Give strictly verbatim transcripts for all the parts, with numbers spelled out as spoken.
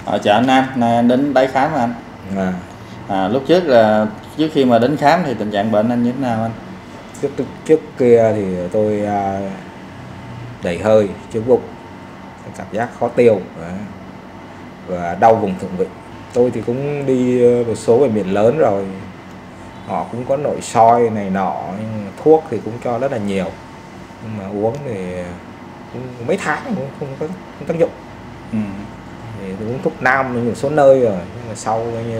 Ở chợ Anh Nam, nay anh đến tái khám hả anh? À. À, lúc trước là trước khi mà đến khám thì tình trạng bệnh anh như thế nào anh? Trước, trước, trước kia thì tôi à, đầy hơi, chướng bụng, cảm giác khó tiêu và đau vùng thượng vị. Tôi thì cũng đi một số bệnh viện lớn rồi, họ cũng có nội soi này nọ, nhưng thuốc thì cũng cho rất là nhiều, nhưng mà uống thì cũng mấy tháng cũng không có không tác dụng. Ừ. Thì tôi uống thuốc nam ở một số nơi rồi, nhưng mà sau như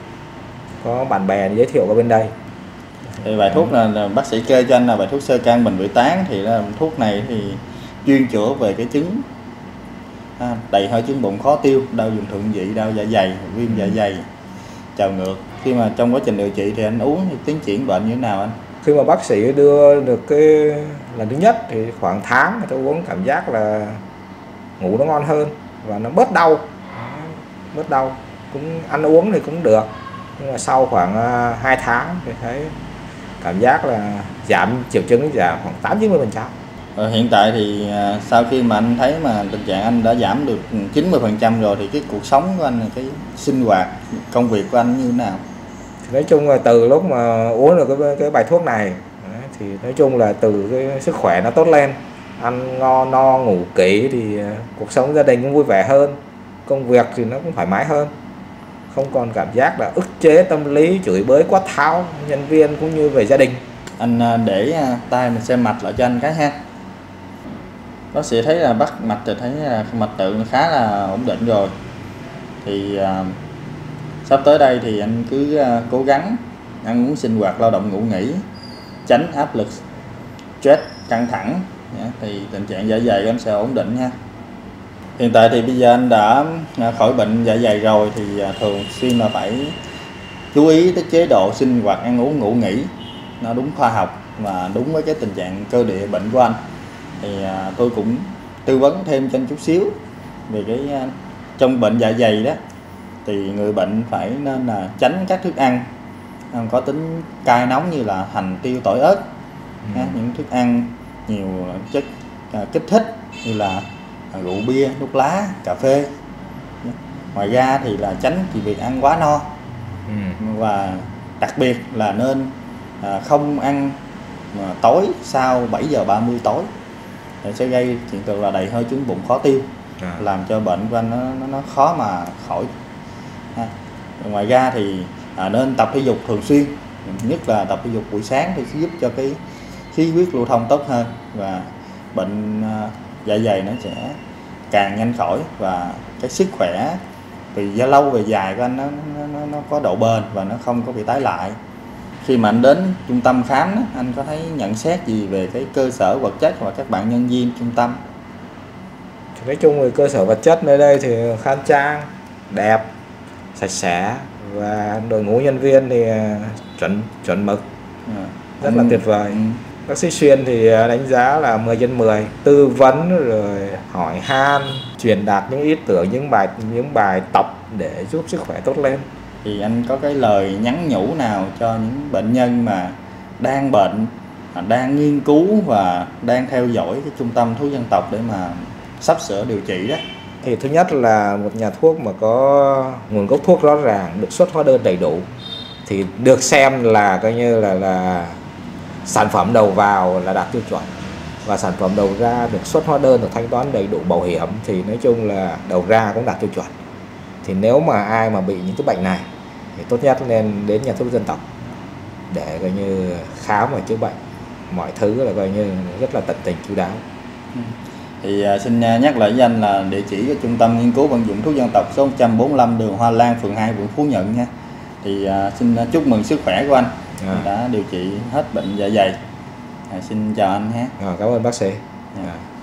có bạn bè giới thiệu qua bên đây. Thì bài thuốc là, là bác sĩ kê cho anh là bài thuốc sơ can bình vị tán, thì là thuốc này thì chuyên chữa về cái chứng à, đầy hơi, chứng bụng khó tiêu, đau vùng thượng vị, đau dạ dày, viêm dạ dày, trào ngược. Khi mà trong quá trình điều trị thì anh uống thì tiến triển bệnh như thế nào anh? Khi mà bác sĩ đưa được cái lần thứ nhất thì khoảng tháng tôi uống cảm giác là ngủ nó ngon hơn và nó bớt đau, bớt đau, cũng ăn uống thì cũng được, nhưng mà sau khoảng hai tháng thì thấy cảm giác là giảm triệu chứng, giảm khoảng tám chín mươi phần trăm. Ờ, hiện tại thì à, sau khi mà anh thấy mà tình trạng anh đã giảm được chín mươi phần trăm rồi thì cái cuộc sống của anh, cái sinh hoạt, công việc của anh như thế nào? Thì nói chung là từ lúc mà uống được cái, cái bài thuốc này thì nói chung là từ cái sức khỏe nó tốt lên, ăn ngon no ngủ kỹ thì cuộc sống gia đình cũng vui vẻ hơn, công việc thì nó cũng thoải mái hơn, không còn cảm giác là ức chế tâm lý, chửi bới quát tháo nhân viên cũng như về gia đình. Anh để tay mình xem mạch lại cho anh cái ha. Bác sĩ thấy là bắt mạch thì thấy là mạch tự khá là ổn định rồi. Thì à, sắp tới đây thì anh cứ à, cố gắng ăn uống, sinh hoạt, lao động, ngủ nghỉ, tránh áp lực, stress, căng thẳng, thì tình trạng dạ dày của anh sẽ ổn định nha. Hiện tại thì bây giờ anh đã khỏi bệnh dạ dày rồi thì thường xuyên là phải chú ý tới chế độ sinh hoạt, ăn uống, ngủ nghỉ nó đúng khoa học và đúng với cái tình trạng cơ địa bệnh của anh. Thì à, tôi cũng tư vấn thêm cho anh chút xíu về cái à, trong bệnh dạ dày đó thì người bệnh phải nên là tránh các thức ăn có tính cay nóng như là hành, tiêu, tỏi, ớt. Ừ. Những thức ăn nhiều chất à, kích thích như là à, rượu bia, thuốc lá, cà phê. Ngoài ra thì là tránh chỉ việc ăn quá no. Ừ. Và đặc biệt là nên à, không ăn mà tối sau bảy giờ ba mươi tối, để sẽ gây hiện tượng là đầy hơi, chứng bụng khó tiêu, à. làm cho bệnh của anh nó, nó, nó khó mà khỏi. À. Ngoài ra thì à, nên tập thể dục thường xuyên, nhất là tập thể dục buổi sáng thì sẽ giúp cho cái khí huyết lưu thông tốt hơn và bệnh à, dạ dày nó sẽ càng nhanh khỏi, và cái sức khỏe vì do lâu về dài của anh nó, nó, nó có độ bền và nó không có bị tái lại. Khi mà anh đến trung tâm khám đó, anh có thấy nhận xét gì về cái cơ sở vật chất và các bạn nhân viên trung tâm? Nói chung về cơ sở vật chất nơi đây thì khang trang, đẹp, sạch sẽ, và đội ngũ nhân viên thì chuẩn chuẩn mực, à, rất anh... là tuyệt vời. Ừ. Bác sĩ Xuyên thì đánh giá là mười trên mười, tư vấn rồi hỏi han, truyền đạt những ý tưởng, những bài những bài tập để giúp sức khỏe tốt lên. Thì anh có cái lời nhắn nhủ nào cho những bệnh nhân mà đang bệnh, đang nghiên cứu và đang theo dõi cái trung tâm thuốc dân tộc để mà sắp sửa điều trị đó? Thì thứ nhất là một nhà thuốc mà có nguồn gốc thuốc rõ ràng, được xuất hóa đơn đầy đủ thì được xem là coi như là là sản phẩm đầu vào là đạt tiêu chuẩn, và sản phẩm đầu ra được xuất hóa đơn, được thanh toán đầy đủ bảo hiểm thì nói chung là đầu ra cũng đạt tiêu chuẩn. Thì nếu mà ai mà bị những cái bệnh này thì tốt nhất nên đến nhà thuốc dân tộc để coi như khám và chữa bệnh, mọi thứ là coi như rất là tận tình chu đáo. Thì uh, xin nhắc lại với anh là địa chỉ của trung tâm nghiên cứu vận dụng thuốc dân tộc số một trăm bốn mươi lăm đường Hoa Lan, phường hai, quận Phú Nhuận nha. Thì uh, xin chúc mừng sức khỏe của anh, à. đã điều trị hết bệnh dạ dày. À, xin chào anh ha. À, cảm ơn bác sĩ. À.